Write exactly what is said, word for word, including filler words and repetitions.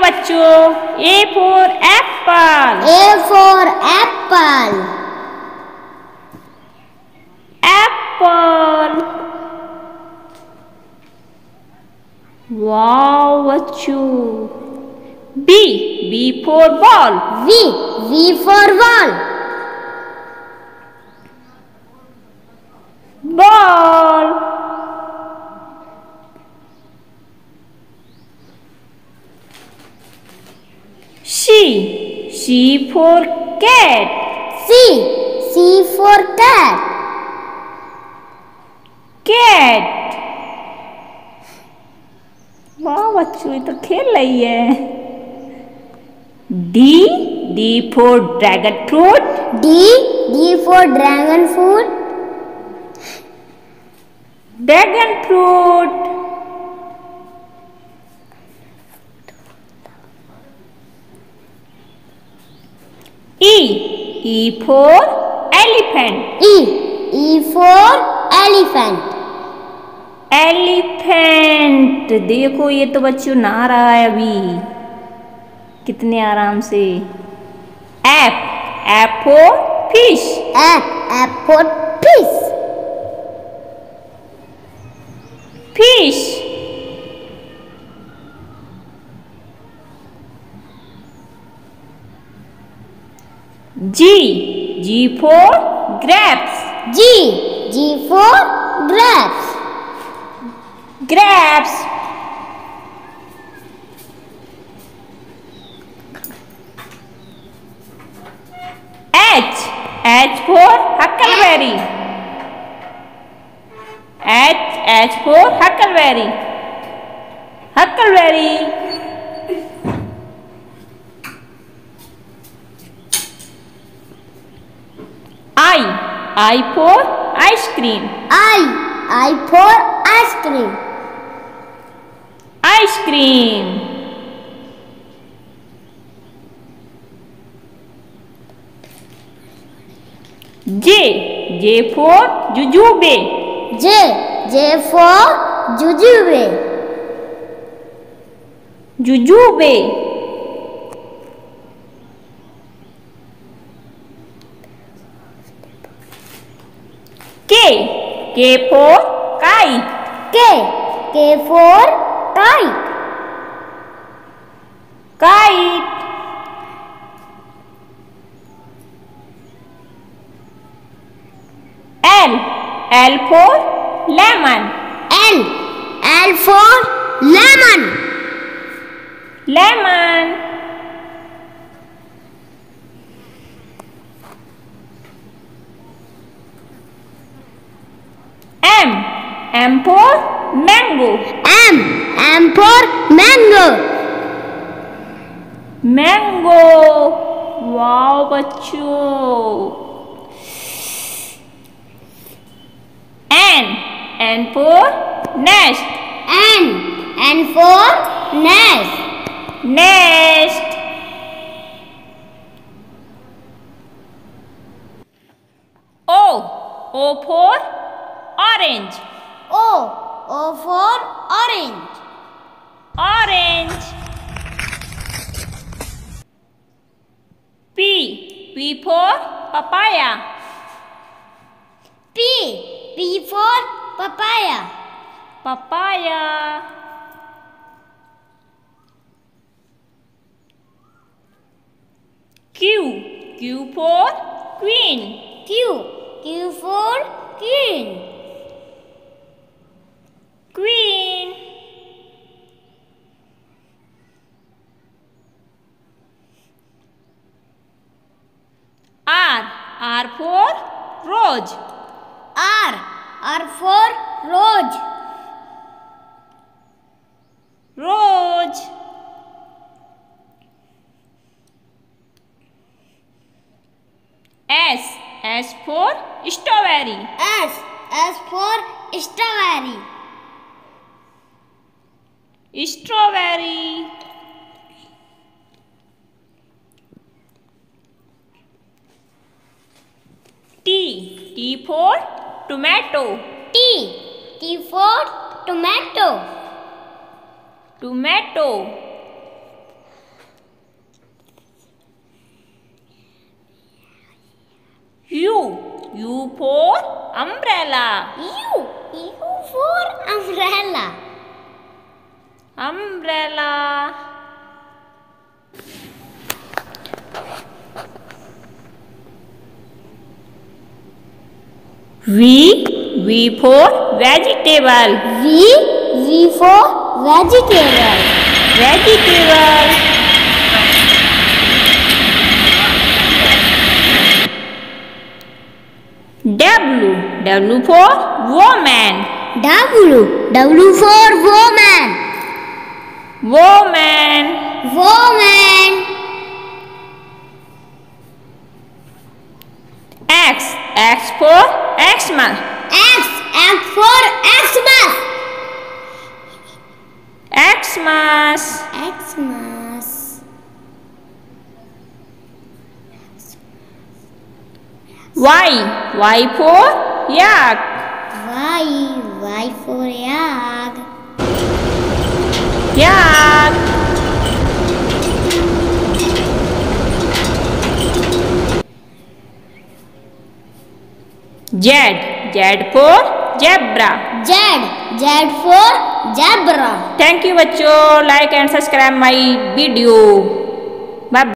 बच्चों, A for apple. A for apple. Apple. Wow बच्चों. B. B for ball. V. V for ball. Ball. C. C for cat. C. C for cat. Cat. वाह बच्चों, ये तो खेल रही है. D. D for dragon fruit. D. D for dragon fruit. Dragon fruit. E. E for elephant. E. E for elephant. Elephant. देखो ये तो बच्चों नहा रहा है अभी कितने आराम से. F. F for fish. F. F for fish. Fish. G. G for grapes. G. G for grapes. Grapes. H. H for huckleberry. H. H for huckleberry. Huckleberry. I. I for ice cream. I. I for ice cream. Ice cream. J. J for jujube. J. J for jujube. Jujube. K. K for kite. K. K for kite. Kite. L. L for lemon. L. L for lemon. Lemon. M. M for mango. M. M for mango. Mango. Wow बच्चों. N. N for nest. N. N for nest. Nest. O. O for orange. O. O for orange. Orange. P. P for papaya. P. P for papaya. Papaya. Q. Q for queen. Q. Q for queen. Queen. R. R for rose. R. R for rose. Rose. S. S for strawberry. S. S for strawberry. Strawberry. T. T for tomato. T. T for tomato. Tomato. U for umbrella. U. U for umbrella. Umbrella. V. V for vegetable. V. V for vegetable. Vegetable. W. W for woman. W. W for woman. Woman. Woman. X. X for Xmas. X. X for Xmas. Xmas. Xmas. Y. Y for yak. Y. Y for yak. Yak. Z. Z for zebra. Z. Z for zebra. Thank you बच्चों, like and subscribe my video.